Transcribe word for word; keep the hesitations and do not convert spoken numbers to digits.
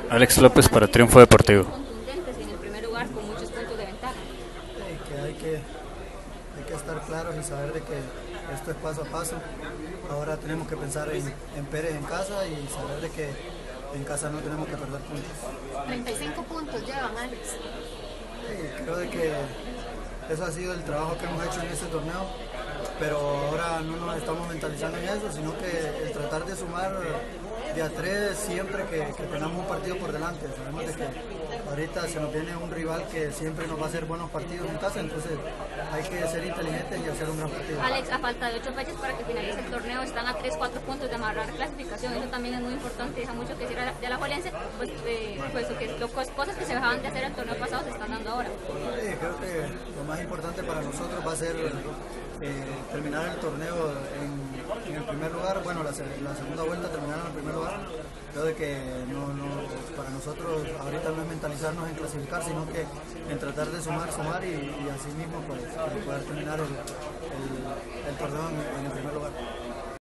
Alex López para Triunfo Deportivo. Contundentes y en el primer lugar con muchos puntos de ventaja. Eh, que hay que hay que estar claros y saber de que esto es paso a paso. Ahora tenemos que pensar en, en Pérez en casa y saber de que en casa no tenemos que perder puntos. treinta y cinco puntos llevan, Alex. Eh, creo de que eso ha sido el trabajo que hemos hecho en este torneo, pero ahora no nos estamos mentalizando en eso, sino que el tratar de sumar de a tres siempre que, que tengamos un partido por delante. Sabemos de que ahorita se nos viene un rival que siempre nos va a hacer buenos partidos en casa, entonces hay que ser inteligentes y hacer un gran partido. Alex, a falta de ocho fechas para que finalice el torneo, están a tres cuatro puntos de amarrar clasificación. Eso también es muy importante, deja mucho que decir de la Juelense, pues, eh, pues que lo, cosas que se dejaban de hacer el torneo pasado se están dando ahora. Sí, creo que lo más importante para nosotros va a ser eh, terminar el torneo en, en el primer lugar, bueno, la, la segunda vuelta terminar en el primer lugar. Creo de que no, no, para nosotros ahorita no es mentalizarnos en clasificar, sino que en tratar de sumar, sumar y, y así mismo pues, poder terminar el, el, el torneo en, en el primer lugar.